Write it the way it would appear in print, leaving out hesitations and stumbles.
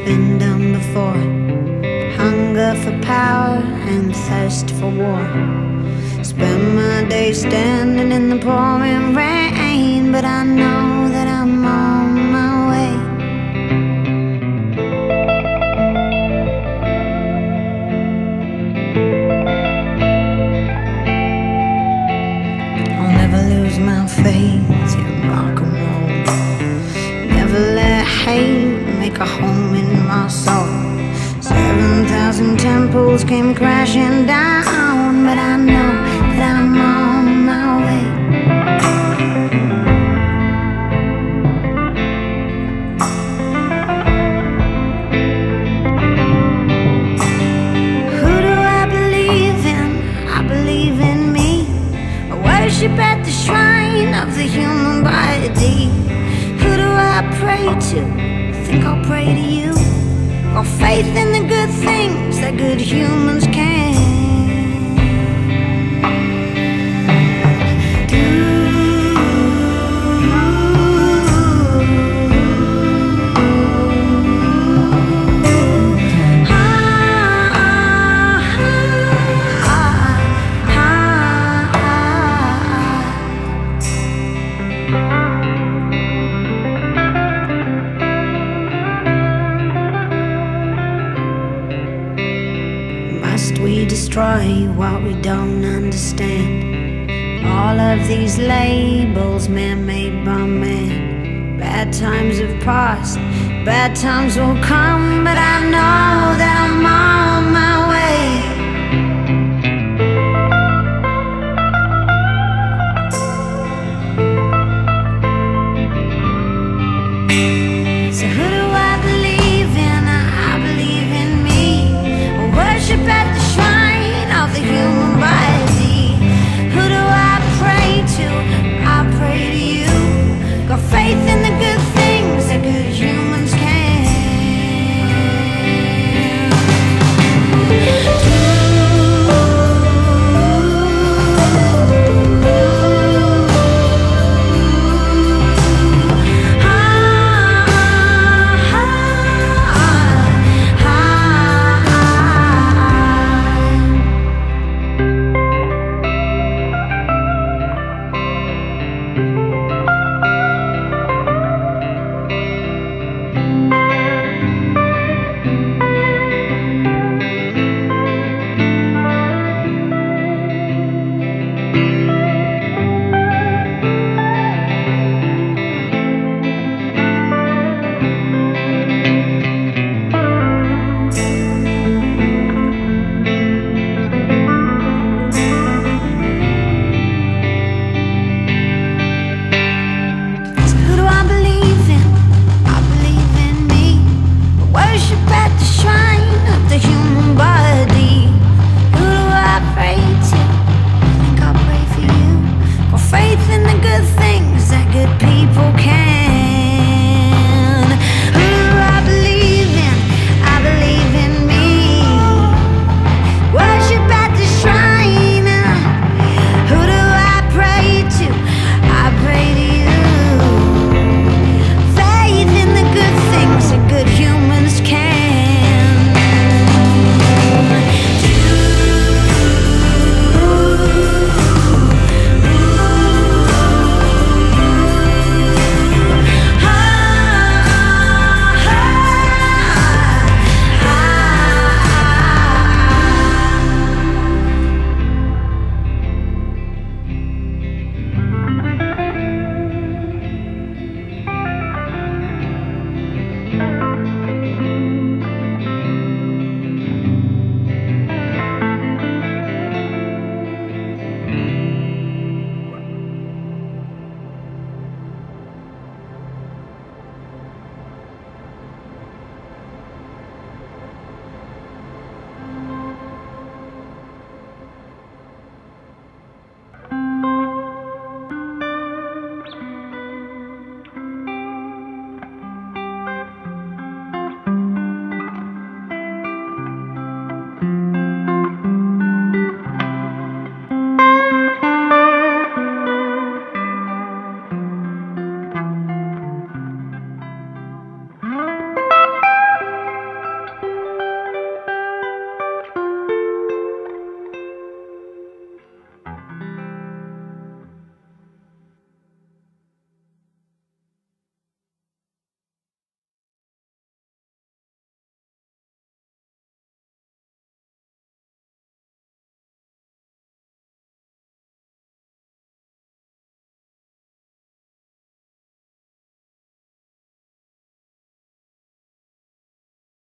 been done before. Hunger for power and thirst for war. Spend my day standing in the pouring rain, but I know that I'm on my way. I'll never lose my faith in rock and roll. Never let hate make a home in my soul. 7,000 temples came crashing down, but I know that I'm on my way. Who do I believe in? I believe in me. I worship at the shrine of the human body. Who do I pray to? Think I'll pray to you. Got faith in the good things that good humans can do. Must we destroy what we don't understand? All of these labels man-made by man. Bad times have passed, bad times will come, but I know that I'm on